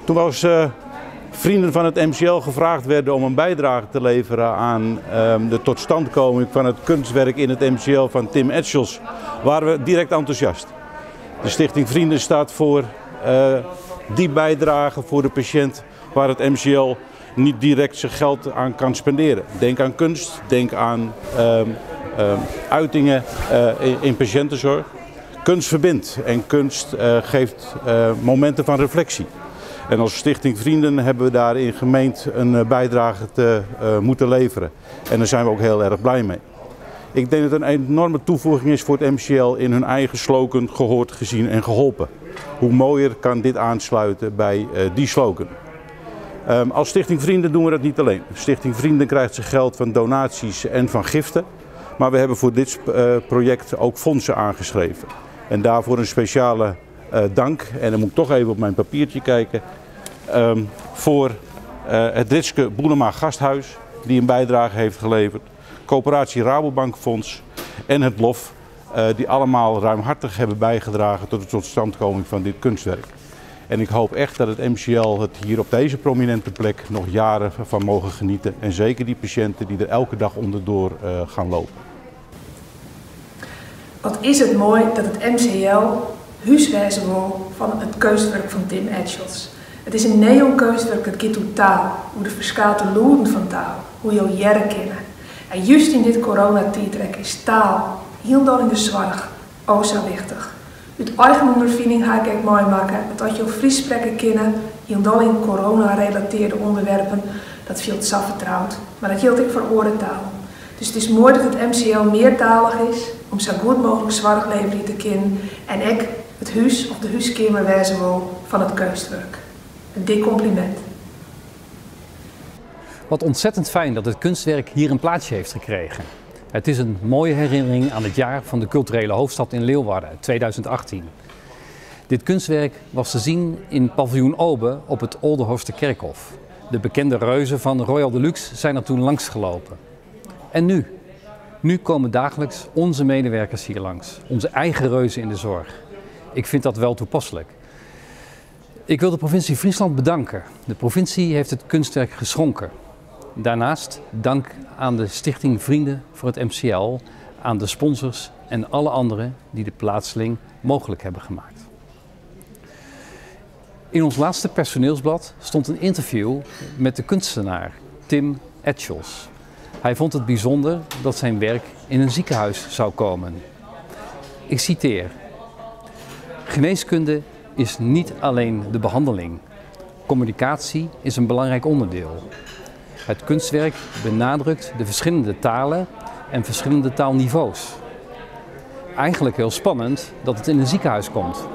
Toen was vrienden van het MCL gevraagd werden om een bijdrage te leveren aan de totstandkoming van het kunstwerk in het MCL van Tim Etchells, waren we direct enthousiast. De Stichting Vrienden staat voor die bijdrage voor de patiënt waar het MCL niet direct zijn geld aan kan spenderen. Denk aan kunst, denk aan uitingen in patiëntenzorg. Kunst verbindt en kunst geeft momenten van reflectie. En als Stichting Vrienden hebben we daarin gemeend een bijdrage te moeten leveren. En daar zijn we ook heel erg blij mee. Ik denk dat het een enorme toevoeging is voor het MCL in hun eigen slogan gehoord, gezien en geholpen. Hoe mooier kan dit aansluiten bij die slogan. Als Stichting Vrienden doen we dat niet alleen. Stichting Vrienden krijgt zijn geld van donaties en van giften. Maar we hebben voor dit project ook fondsen aangeschreven. En daarvoor een speciale dank, en dan moet ik toch even op mijn papiertje kijken, voor het Ritske Boelema Gasthuis, die een bijdrage heeft geleverd. Coöperatie Rabobank Fonds en het LOF, die allemaal ruimhartig hebben bijgedragen tot de totstandkoming van dit kunstwerk. En ik hoop echt dat het MCL het hier op deze prominente plek nog jaren van mogen genieten. En zeker die patiënten die er elke dag onderdoor gaan lopen. Wat is het mooi dat het MCL huiswijzen wil van het kunstwerk van Tim Etchells. Het is een neonkunstwerk dat gaat om taal, hoe de verschillende loeren van taal, hoe je jaren kennen. En juist in dit coronatijdrek is taal, heel in de zorg, ook zo wichtig. Uit eigen ondervinding ga ik mooi maken dat als je Fries spreken kennen, heel in corona-relateerde onderwerpen, dat veel zo vertrouwd, maar dat geldt ook voor oorentaal. Dus het is mooi dat het MCL meertalig is, om zo goed mogelijk zorg leveren te kennen en ik het huis of de huiskamer wijzen wil van het kunstwerk. Een dik compliment. Wat ontzettend fijn dat het kunstwerk hier een plaatsje heeft gekregen. Het is een mooie herinnering aan het jaar van de culturele hoofdstad in Leeuwarden, 2018. Dit kunstwerk was te zien in paviljoen Obe op het Oldenhorsterkerkhof. De bekende reuzen van Royal Deluxe zijn er toen langs gelopen. En nu? Nu komen dagelijks onze medewerkers hier langs, onze eigen reuzen in de zorg. Ik vind dat wel toepasselijk. Ik wil de provincie Friesland bedanken. De provincie heeft het kunstwerk geschonken. Daarnaast dank aan de Stichting Vrienden voor het MCL, aan de sponsors en alle anderen die de plaatsing mogelijk hebben gemaakt. In ons laatste personeelsblad stond een interview met de kunstenaar Tim Etchells. Hij vond het bijzonder dat zijn werk in een ziekenhuis zou komen. Ik citeer: geneeskunde is niet alleen de behandeling. Communicatie is een belangrijk onderdeel. Het kunstwerk benadrukt de verschillende talen en verschillende taalniveaus. Eigenlijk heel spannend dat het in een ziekenhuis komt.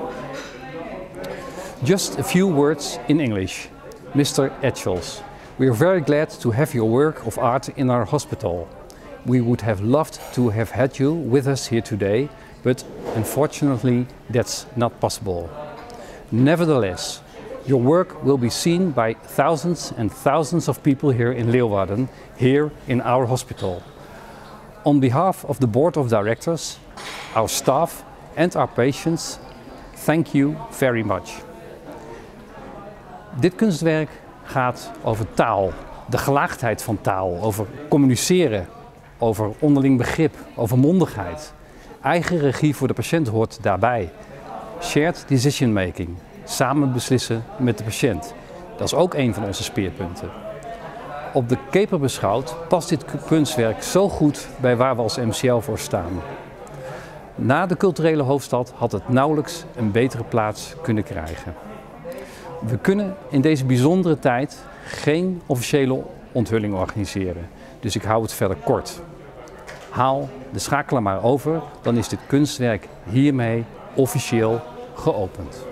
Just a few words in English. Mr. Etchells, we are very glad to have your work of art in our hospital. We would have loved to have had you with us here today, but unfortunately that's not possible. Nevertheless, your work will be seen by thousands and thousands of people here in Leeuwarden, here in our hospital. On behalf of the Board of Directors, our staff and our patients, thank you very much. Dit kunstwerk gaat over taal, de gelaagdheid van taal, over communiceren, over onderling begrip, over mondigheid. Eigen regie voor de patiënt hoort daarbij. Shared decision making, samen beslissen met de patiënt. Dat is ook een van onze speerpunten. Op de keper beschouwd past dit kunstwerk zo goed bij waar we als MCL voor staan. Na de culturele hoofdstad had het nauwelijks een betere plaats kunnen krijgen. We kunnen in deze bijzondere tijd geen officiële onthulling organiseren, dus ik hou het verder kort. Haal de schakelaar maar over, dan is dit kunstwerk hiermee officieel geopend.